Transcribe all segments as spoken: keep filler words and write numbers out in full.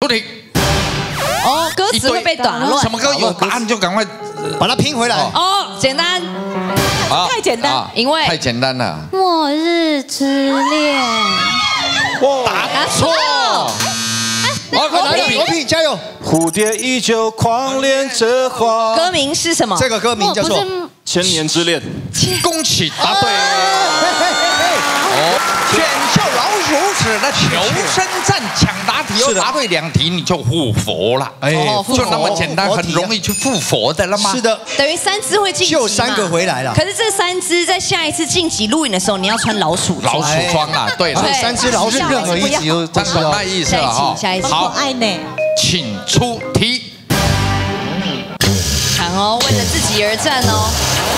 出题。 哦，歌词会被打乱。 什么歌有答案就赶快把它拼回来。 哦，简单。太简单，因为太简单了。 末日之恋。 答错。 好，快来，国品加油！ 蝴蝶依旧狂恋着花。 歌名是什么？ 这个歌名叫做《 千年之恋》。 恭喜答对。哦，选秀老鼠屎的求生战抢答题，有答对两题你就复活了。哎，就那么简单，很容易去复活的了吗？ 是的， 等于三只会晋级嘛， 就三个回来了。 可是这三只在下一次晋级录影的时候，你要穿老鼠老鼠装啊，对了， 三只老鼠任何一集都这样那意思了哈。 下一集， 好， 爱呢， 请出题。 看哦，为了自己而战哦。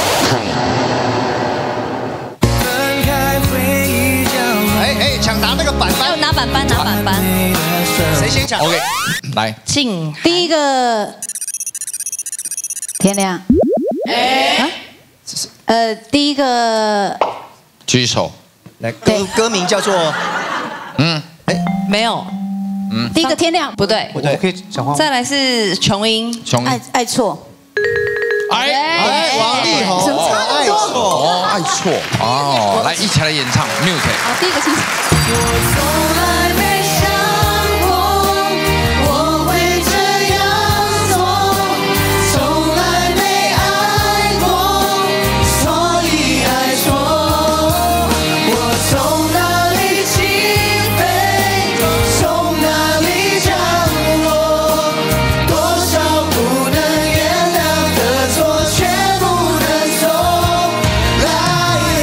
哎哎，抢答那个板板， 要拿板板，拿板板。 谁先抢 ？OK， 来， 进第一个天亮。哎，呃，第一个举手。 来，歌歌名叫做嗯， 哎，没有。 嗯，第一个天亮不对， 不对，可以讲话。 再来是琼英， 琼英， 爱爱错。 哎哎，王力宏， 怎么差那么多？ 哦，爱错哦，来一起来演唱 ，music。 好，第一个清楚。 我从来没想过我会这样做，从来没爱过，所以爱错。我从哪里起飞，从哪里降落，多少不能原谅的错，却不能重来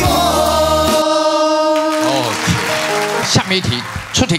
过。 哦，下面一题出题。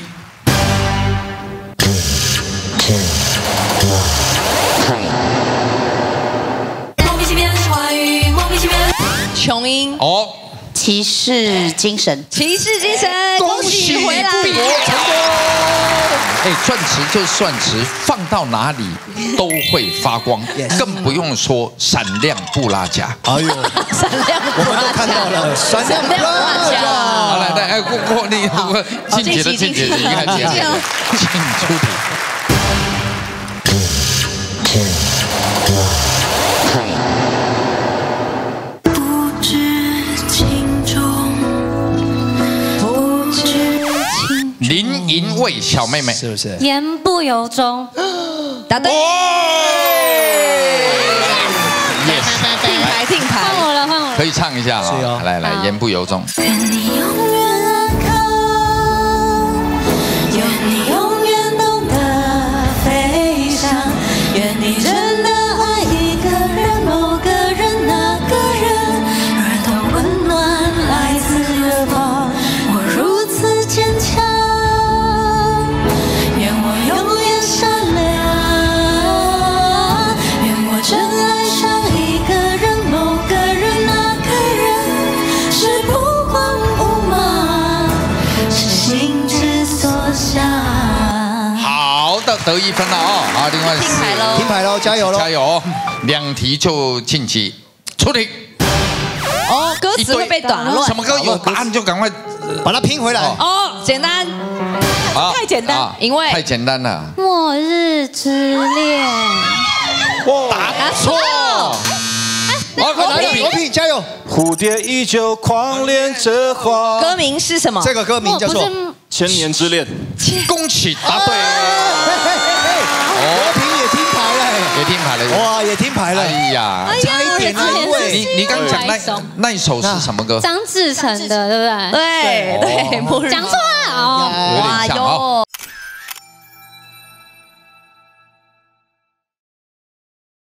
莫名其妙的话语，莫名其妙。 琼英， 哦， 骑士精神。 骑士精神，恭喜回来。 成功。哎，钻石就是钻石，放到哪里都会发光，更不用说闪亮布拉夹。 哎呦， 闪亮我们都看到了，闪亮布拉夹。 好，来来，哎，过过你晋级的晋级，你看晋级，请出题。 不知轻重，不知轻林银卫小妹妹， 是不是？ 言不由衷。 答对。 yes， 听牌听牌， 换我了，换我了。 可以唱一下啊，来来，言不由衷。 愿你永远安康，愿你永远懂得飞翔，愿你真的爱一个人，某个人，那个人，而当温暖来自远方，我如此坚强。愿我永远善良，愿我真爱上一个人，某个人，那个人，是不慌不忙，是心之所向。 好的，得一分了哦。好，另外听牌喽， 听牌喽，加油喽！ 加油哦，两题就晋级。出题。 哦，歌词会被打乱。 什么歌有答案就赶快把它拼回来。 哦，简单。太简单，因为太简单了。 末日之恋。 答错。 好，快来，国品加油！ 蝴蝶依旧狂恋着花。 歌名是什么？ 这个歌名叫做《 千年之恋》。 恭喜答对。 国品也听牌了， 也听牌了。 哇，也听牌了。 哎呀， 差一点啊，因为你你刚讲那那一首是什么歌？ 张志成的，对不对？ 对对， 讲错了哦。 有点像哦。